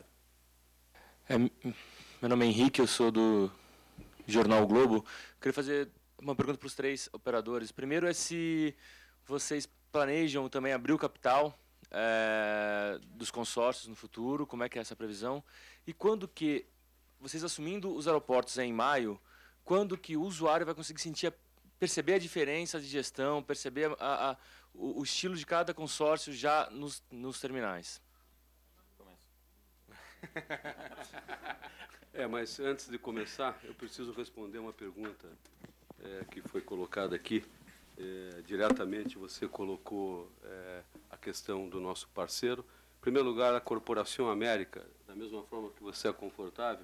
S14: É, meu nome é Henrique, eu sou do Jornal o Globo. Eu queria fazer uma pergunta para os três operadores. Primeiro é se vocês planejam também abrir o capital é, dos consórcios no futuro? Como é que é essa previsão? E quando que, vocês assumindo os aeroportos em maio, quando que o usuário vai conseguir sentir, a, perceber a diferença de gestão, perceber a, a, o, o estilo de cada consórcio já nos, nos terminais?
S10: É, mas antes de começar, eu preciso responder uma pergunta é, que foi colocada aqui. É, diretamente você colocou é, a questão do nosso parceiro. Em primeiro lugar, a Corporação América, da mesma forma que você é confortável,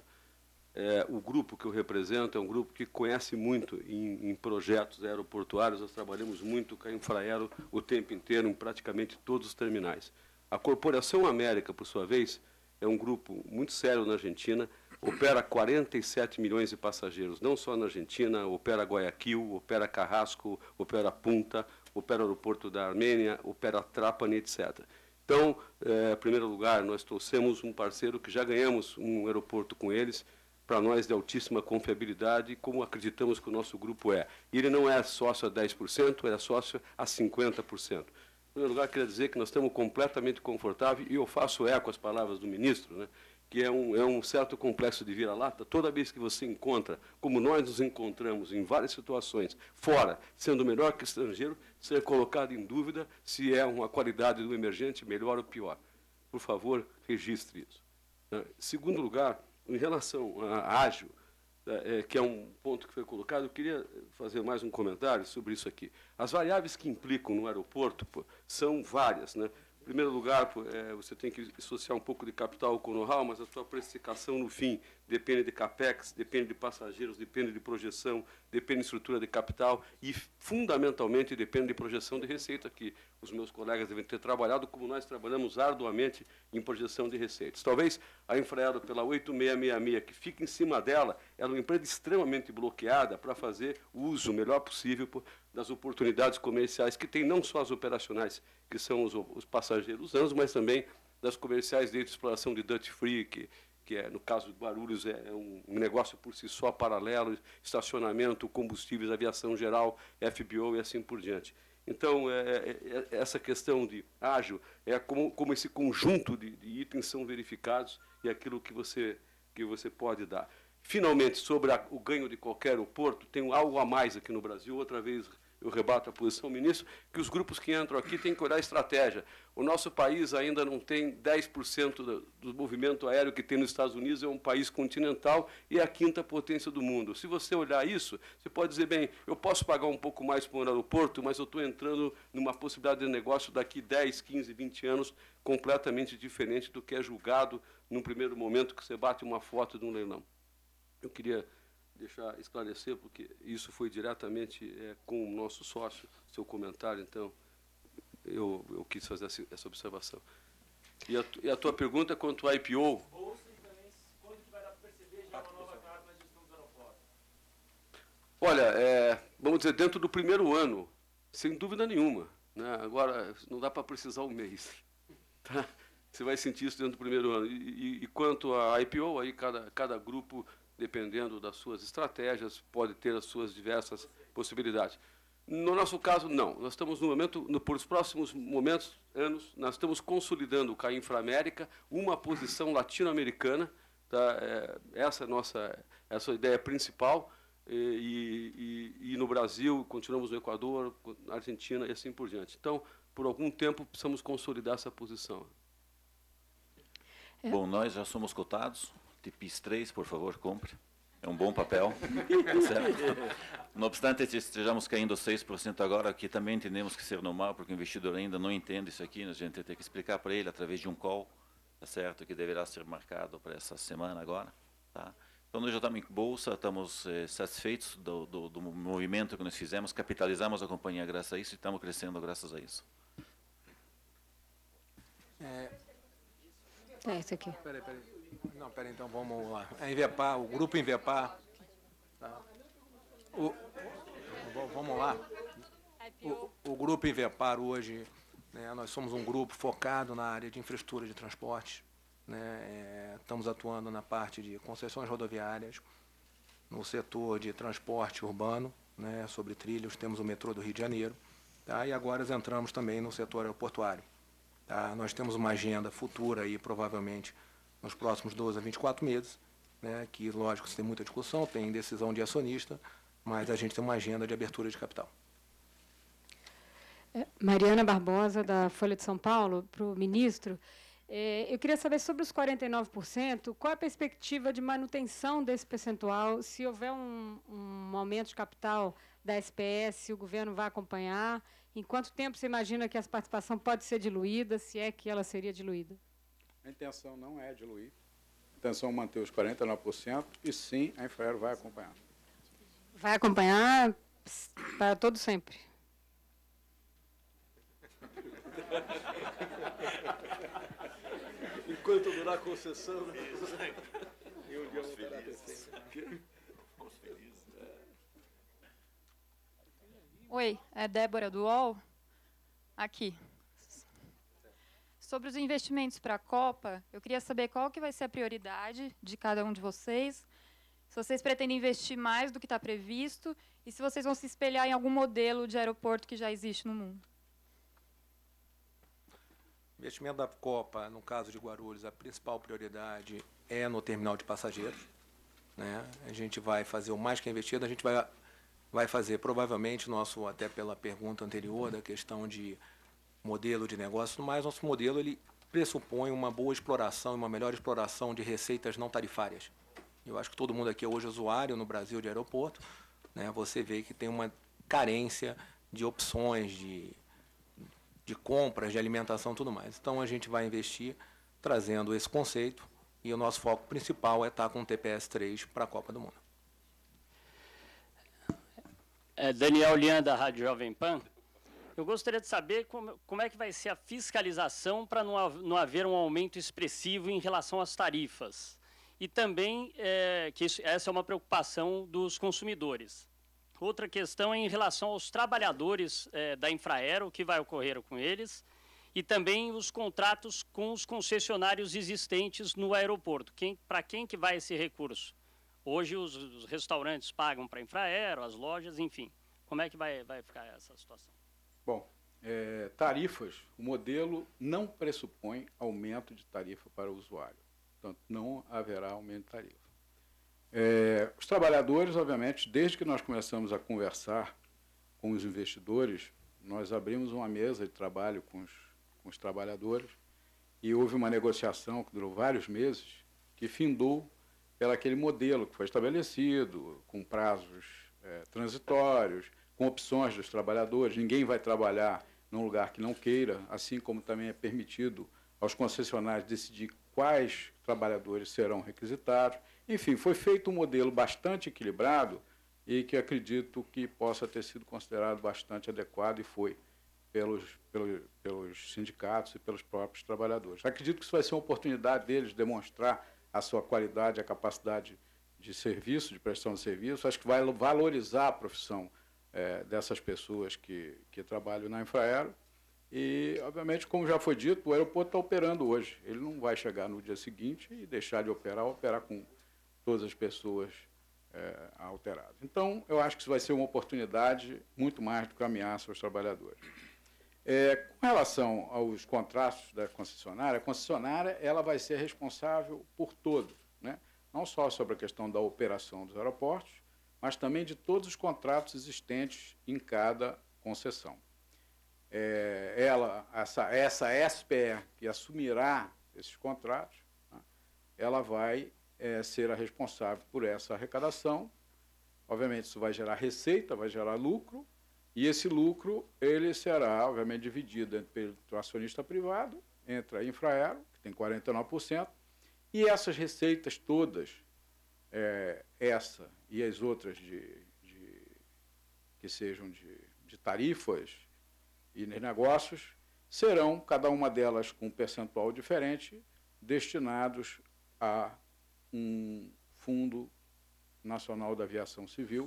S10: é, o grupo que eu represento é um grupo que conhece muito em, em projetos aeroportuários. Nós trabalhamos muito com a Infraero o tempo inteiro, em praticamente todos os terminais. A Corporação América, por sua vez, é um grupo muito sério na Argentina, opera quarenta e sete milhões de passageiros, não só na Argentina, opera Guayaquil, opera Carrasco, opera Punta, opera o aeroporto da Armênia, opera Trapani, etcétera. Então, é, em primeiro lugar, nós trouxemos um parceiro que já ganhamos um aeroporto com eles, para nós de altíssima confiabilidade, como acreditamos que o nosso grupo é. E ele não é sócio a dez por cento, ele é sócio a cinquenta por cento. Em primeiro lugar, queria dizer que nós estamos completamente confortáveis, e eu faço eco às palavras do ministro, né, que é um, é um certo complexo de vira-lata. Toda vez que você encontra, como nós nos encontramos em várias situações, fora, sendo melhor que estrangeiro, ser colocado em dúvida se é uma qualidade do emergente melhor ou pior. Por favor, registre isso. Segundo lugar, em relação à ágil, é, que é um ponto que foi colocado, eu queria fazer mais um comentário sobre isso aqui. As variáveis que implicam no aeroporto pô, são várias, né? Em primeiro lugar, pô, é, você tem que associar um pouco de capital com know-how, mas a sua precificação, no fim, depende de capex, depende de passageiros, depende de projeção, depende de estrutura de capital e, fundamentalmente, depende de projeção de receita, que os meus colegas devem ter trabalhado, como nós trabalhamos arduamente em projeção de receitas. Talvez a Infraero, pela oito seis seis seis, que fica em cima dela, ela é uma empresa extremamente bloqueada para fazer o uso melhor possível pô, das oportunidades comerciais que tem, não só as operacionais, que são os, os passageiros usando, mas também das comerciais de exploração de duty free, que, que é, no caso de Guarulhos, é um, um negócio por si só paralelo, estacionamento, combustíveis, aviação geral, F B O e assim por diante. Então, é, é, essa questão de ágil é como, como esse conjunto de, de itens são verificados e aquilo que você, que você pode dar. Finalmente, sobre a, o ganho de qualquer aeroporto, tem algo a mais aqui no Brasil, outra vez eu rebato a posição do ministro, que os grupos que entram aqui têm que olhar a estratégia. O nosso país ainda não tem dez por cento do, do movimento aéreo que tem nos Estados Unidos, é um país continental e é a quinta potência do mundo. Se você olhar isso, você pode dizer, bem, eu posso pagar um pouco mais para um aeroporto, mas eu estou entrando numa possibilidade de negócio daqui dez, quinze, vinte anos, completamente diferente do que é julgado num primeiro momento que você bate uma foto de um leilão. Eu queria deixar esclarecer, porque isso foi diretamente é, com o nosso sócio, seu comentário, então eu, eu quis fazer essa, essa observação. E a, e a tua pergunta quanto ao I P O? Olha, é, vamos dizer, dentro do primeiro ano, sem dúvida nenhuma. Né? Agora, não dá para precisar um mês. Tá? Você vai sentir isso dentro do primeiro ano. E, e, e quanto a I P O, aí cada, cada grupo, dependendo das suas estratégias, pode ter as suas diversas possibilidades. No nosso caso, não. Nós estamos no momento, no, por os próximos momentos, anos, nós estamos consolidando com a Inframérica uma posição latino-americana. Tá? É, essa é a nossa essa é a ideia principal. E, e, e no Brasil, continuamos no Equador, na Argentina e assim por diante. Então, por algum tempo, precisamos consolidar essa posição.
S3: É. Bom, nós já somos cotados. T P I S três, por favor, compre. É um bom papel. Certo? Não obstante, estejamos caindo seis por cento agora, que também entendemos que ser normal, porque o investidor ainda não entende isso aqui, a gente tem que explicar para ele através de um call, tá certo, que deverá ser marcado para essa semana agora. Tá? Então, nós já estamos em bolsa, estamos eh, satisfeitos do, do, do movimento que nós fizemos, capitalizamos a companhia graças a isso e estamos crescendo graças a isso.
S6: É,
S8: é esse aqui.
S6: Peraí, peraí. Não, peraí, então vamos lá. A Invepar, o grupo Invepar. Tá. O, vamos lá. O, o grupo Invepar hoje, né, nós somos um grupo focado na área de infraestrutura de transporte. Né, é, estamos atuando na parte de concessões rodoviárias, no setor de transporte urbano, né, sobre trilhos, temos o metrô do Rio de Janeiro, tá, e agora entramos também no setor aeroportuário. Tá? Nós temos uma agenda futura aí, provavelmente, nos próximos doze a vinte e quatro meses, né, que, lógico, tem muita discussão, tem decisão de acionista, mas a gente tem uma agenda de abertura de capital.
S15: Mariana Barbosa, da Folha de São Paulo, para o ministro. É, eu queria saber sobre os quarenta e nove por cento, qual é a perspectiva de manutenção desse percentual? Se houver um, um aumento de capital da S P S, o governo vai acompanhar? Em quanto tempo você imagina que essa participação pode ser diluída, se é que ela seria diluída?
S2: A intenção não é diluir. A intenção é manter os quarenta e nove por cento e, sim, a Infraero vai acompanhar.
S15: Vai acompanhar para todo sempre?
S11: Enquanto durar a concessão, né?
S16: E um dia eu vou dar Ficamos felizes.
S17: Oi, é Débora do U O L. Aqui. Sobre os investimentos para a Copa, eu queria saber qual que vai ser a prioridade de cada um de vocês, se vocês pretendem investir mais do que está previsto e se vocês vão se espelhar em algum modelo de aeroporto que já existe no mundo.
S6: Investimento da Copa, no caso de Guarulhos, a principal prioridade é no terminal de passageiros, né? A gente vai fazer o mais que é investido, a gente vai, vai fazer provavelmente, nosso, até pela pergunta anterior, da questão de modelo de negócio, mas nosso modelo ele pressupõe uma boa exploração, uma melhor exploração de receitas não tarifárias. Eu acho que todo mundo aqui é hoje usuário no Brasil de aeroporto, né? Você vê que tem uma carência de opções, de de compras, de alimentação e tudo mais. Então, a gente vai investir trazendo esse conceito e o nosso foco principal é estar com o T P S três para a Copa do Mundo.
S18: É Daniel Lian, da Rádio Jovem Pan. Eu gostaria de saber como, como é que vai ser a fiscalização para não, não haver um aumento expressivo em relação às tarifas. E também, é, que isso, essa é uma preocupação dos consumidores. Outra questão é em relação aos trabalhadores é, da Infraero, o que vai ocorrer com eles, e também os contratos com os concessionários existentes no aeroporto. Quem, para quem que vai esse recurso? Hoje os, os restaurantes pagam para a Infraero, as lojas, enfim. Como é que vai, vai ficar essa situação?
S2: Bom, é, tarifas, o modelo não pressupõe aumento de tarifa para o usuário. Portanto, não haverá aumento de tarifa. É, os trabalhadores, obviamente, desde que nós começamos a conversar com os investidores, nós abrimos uma mesa de trabalho com os, com os trabalhadores e houve uma negociação que durou vários meses, que findou pelaquele modelo que foi estabelecido, com prazos é, transitórios, com opções dos trabalhadores. Ninguém vai trabalhar num lugar que não queira, assim como também é permitido aos concessionários decidir quais trabalhadores serão requisitados. Enfim, foi feito um modelo bastante equilibrado e que acredito que possa ter sido considerado bastante adequado e foi pelos, pelos, pelos sindicatos e pelos próprios trabalhadores. Acredito que isso vai ser uma oportunidade deles demonstrar a sua qualidade, a capacidade de serviço, de prestação de serviço. Acho que vai valorizar a profissão é, dessas pessoas que, que trabalham na Infraero. E, obviamente, como já foi dito, o aeroporto está operando hoje. Ele não vai chegar no dia seguinte e deixar de operar, operar com todas as pessoas é, alteradas. Então, eu acho que isso vai ser uma oportunidade muito mais do que ameaça aos trabalhadores. É, com relação aos contratos da concessionária, a concessionária ela vai ser responsável por todo, né? Não só sobre a questão da operação dos aeroportos, mas também de todos os contratos existentes em cada concessão. É, ela, essa, essa S P E que assumirá esses contratos, né, ela vai é, ser a responsável por essa arrecadação. Obviamente, isso vai gerar receita, vai gerar lucro, e esse lucro ele será, obviamente, dividido entre o acionista privado, entre a Infraero, que tem quarenta e nove por cento, e essas receitas todas, é, essa e as outras de, de, que sejam de, de tarifas e negócios, serão, cada uma delas com um percentual diferente, destinados a um Fundo Nacional da Aviação Civil.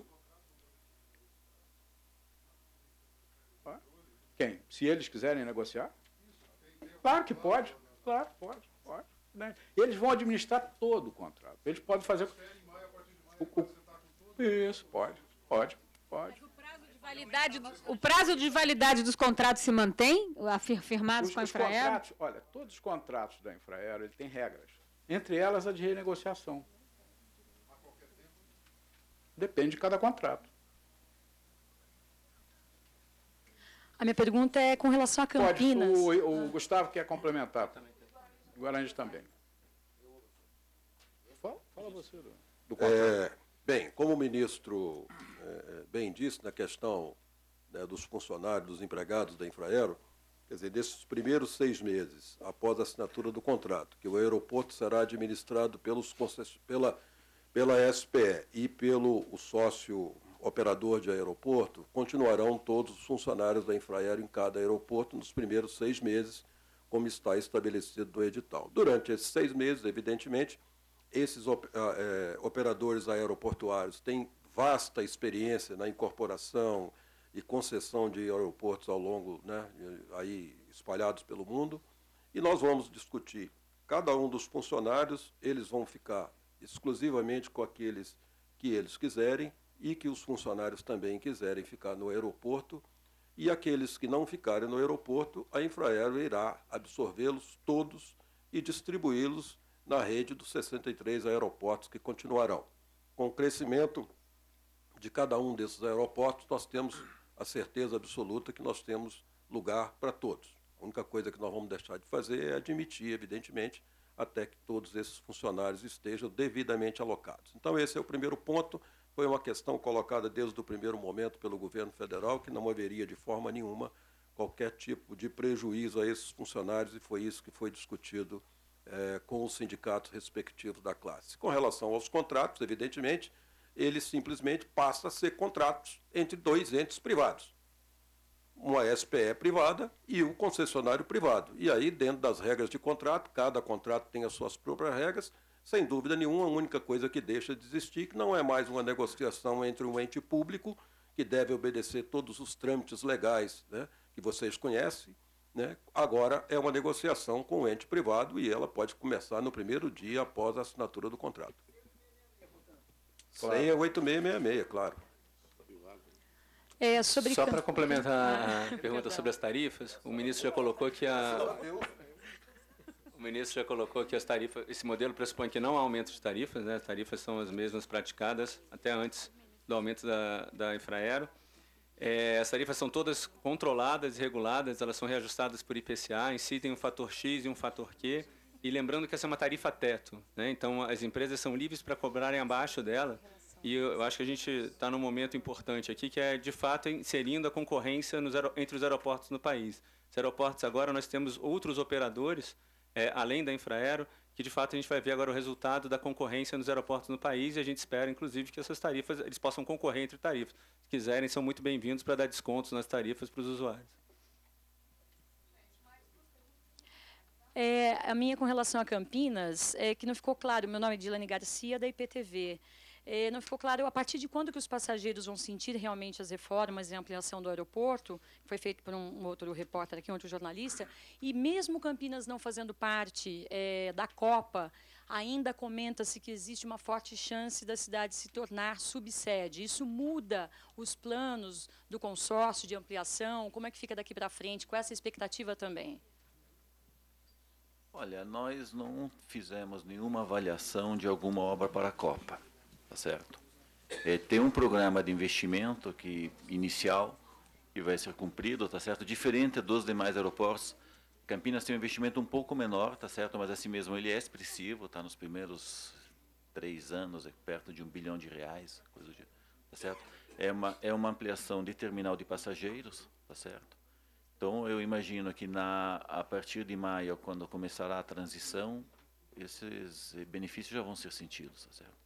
S2: Quem? Se eles quiserem negociar? Claro que pode, claro, pode, pode. Né? Eles vão administrar todo o contrato. Eles podem fazer... O, o, isso, pode, pode, pode.
S15: Validade, o prazo de validade dos contratos se mantém, afir- firmados
S2: Os,
S15: com a
S2: os
S15: Infraero?
S2: contratos, olha, todos os contratos da Infraero, ele tem regras. Entre elas, a de renegociação. Depende de cada contrato.
S19: A minha pergunta é com relação a Campinas.
S2: Pode, o, o Gustavo quer complementar. O Guarani também. Fala, fala você do, do contrato.
S11: É, bem, como o ministro é, bem disse na questão, né, dos funcionários, dos empregados da Infraero, quer dizer, desses primeiros seis meses, após a assinatura do contrato, que o aeroporto será administrado pelos, pela, pela S P E e pelo o sócio operador de aeroporto, continuarão todos os funcionários da Infraero em cada aeroporto nos primeiros seis meses, como está estabelecido no edital. Durante esses seis meses, evidentemente, esses op é, operadores aeroportuários têm vasta experiência na incorporação e concessão de aeroportos ao longo, né, aí espalhados pelo mundo, e nós vamos discutir. Cada um dos funcionários, eles vão ficar exclusivamente com aqueles que eles quiserem e que os funcionários também quiserem ficar no aeroporto, e aqueles que não ficarem no aeroporto, a Infraero irá absorvê-los todos e distribuí-los na rede dos sessenta e três aeroportos que continuarão. Com o crescimento de cada um desses aeroportos, nós temos a certeza absoluta que nós temos lugar para todos. A única coisa que nós vamos deixar de fazer é admitir, evidentemente, até que todos esses funcionários estejam devidamente alocados. Então, esse é o primeiro ponto. Foi uma questão colocada desde o primeiro momento pelo governo federal, que não haveria de forma nenhuma qualquer tipo de prejuízo a esses funcionários, e foi isso que foi discutido eh, com os sindicatos respectivos da classe. Com relação aos contratos, evidentemente, eles simplesmente passam a ser contratos entre dois entes privados. Uma S P E privada e um concessionário privado. E aí, dentro das regras de contrato, cada contrato tem as suas próprias regras. Sem dúvida nenhuma, a única coisa que deixa de existir, que não é mais uma negociação entre um ente público, que deve obedecer todos os trâmites legais, né, que vocês conhecem, né, agora é uma negociação com o ente privado, e ela pode começar no primeiro dia após a assinatura do contrato.
S6: Claro.
S11: Sem a oito seis seis seis, claro.
S19: É, sobre
S6: Só
S19: Cam-
S6: para complementar a
S19: Ah,
S6: pergunta
S19: perdão.
S6: sobre as tarifas, o ministro já colocou que a... O ministro já colocou que as tarifas, esse modelo pressupõe que não há aumento de tarifas, né? As tarifas são as mesmas praticadas até antes do aumento da, da Infraero. É, as tarifas são todas controladas e reguladas, elas são reajustadas por I P C A, em si tem um fator X e um fator Q, e lembrando que essa é uma tarifa teto, né? Então as empresas são livres para cobrarem abaixo dela, e eu, eu acho que a gente está num momento importante aqui, que é de fato inserindo a concorrência nos, entre os aeroportos no país. Os aeroportos agora nós temos outros operadores, É, além da Infraero, que de fato a gente vai ver agora o resultado da concorrência nos aeroportos no país, e a gente espera, inclusive, que essas tarifas eles possam concorrer entre tarifas. Se quiserem, são muito bem-vindos para dar descontos nas tarifas para os usuários.
S19: É, a minha com relação a Campinas, é que não ficou claro, meu nome é Dilane Garcia, da I P T V. É, não ficou claro a partir de quando que os passageiros vão sentir realmente as reformas e a ampliação do aeroporto, que foi feito por um, um outro repórter aqui, um outro jornalista, e mesmo Campinas não fazendo parte é, da Copa, ainda comenta-se que existe uma forte chance da cidade se tornar subsede. Isso muda os planos do consórcio de ampliação? Como é que fica daqui para frente? Qual é essa expectativa também?
S3: Olha, nós não fizemos nenhuma avaliação de alguma obra para a Copa, tá certo? É, tem um programa de investimento que inicial que vai ser cumprido, tá certo? Diferente dos demais aeroportos, Campinas tem um investimento um pouco menor, tá certo? Mas assim mesmo ele é expressivo, tá nos primeiros três anos, é perto de um bilhão de reais, coisa do tipo, tá certo? É uma é uma ampliação de terminal de passageiros, tá certo? Então, eu imagino que na, a partir de maio, quando começará a transição, esses benefícios já vão ser sentidos, tá certo?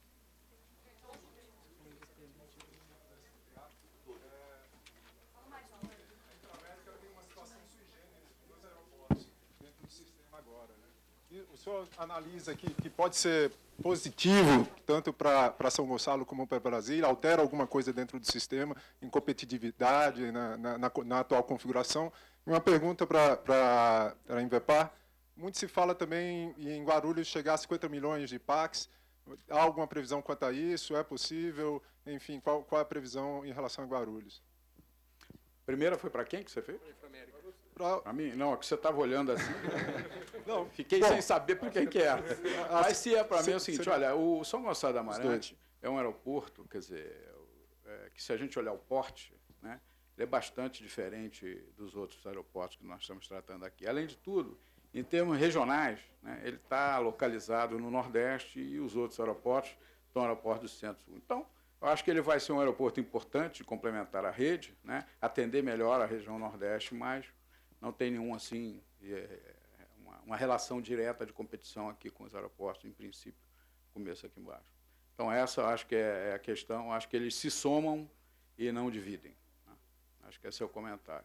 S20: E o senhor analisa que, que pode ser positivo, tanto para São Gonçalo como para Brasília, altera alguma coisa dentro do sistema, em competitividade, na, na, na, na atual configuração? E uma pergunta para a Invepar. Muito se fala também em Guarulhos chegar a cinquenta milhões de Pax. Há alguma previsão quanto a isso? É possível? Enfim, qual, qual é a previsão em relação a Guarulhos?
S2: primeira foi para quem que você fez?
S20: Para
S2: Para mim? Não, é que você estava olhando assim.
S20: Não,
S2: fiquei
S20: bom,
S2: sem saber para quem que era. Mas se é para mim é o seguinte,
S20: seria-
S2: olha, o São Gonçalo da Amarante é um aeroporto, quer dizer, é, que se a gente olhar o porte, né, ele é bastante diferente dos outros aeroportos que nós estamos tratando aqui. Além de tudo, em termos regionais, né, ele está localizado no Nordeste e os outros aeroportos estão no aeroporto do Centro-Sul. Então, eu acho que ele vai ser um aeroporto importante, complementar a rede, né, atender melhor a região Nordeste, mas não tem nenhum, assim, é, uma, uma relação direta de competição aqui com os aeroportos, em princípio, começo aqui embaixo. Então, essa eu acho que é, é a questão, eu acho que eles se somam e não dividem. Né? Acho que esse é o comentário.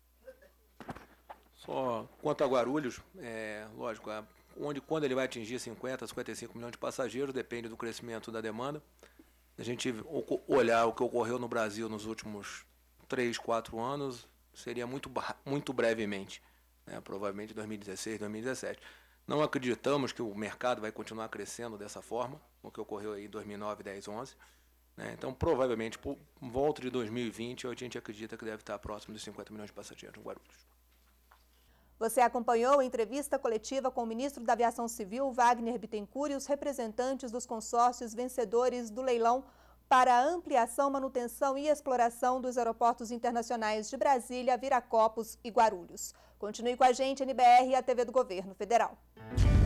S6: Só quanto a Guarulhos, é, lógico, a- onde, quando ele vai atingir cinquenta, cinquenta e cinco milhões de passageiros, depende do crescimento da demanda. A gente oco- olhar o que ocorreu no Brasil nos últimos três, quatro anos, seria muito, ba- muito brevemente, né, provavelmente dois mil e dezesseis, dois mil e dezessete. Não acreditamos que o mercado vai continuar crescendo dessa forma, o que ocorreu aí em dois mil e nove, dez, onze. Né? Então, provavelmente, por volta de dois mil e vinte, a gente acredita que deve estar próximo dos cinquenta milhões de passageiros em Guarulhos.
S1: Você acompanhou a entrevista coletiva com o ministro da Aviação Civil, Wagner Bittencourt, e os representantes dos consórcios vencedores do leilão para a ampliação, manutenção e exploração dos aeroportos internacionais de Brasília, Viracopos e Guarulhos. Continue com a gente, N B R e a T V do Governo Federal.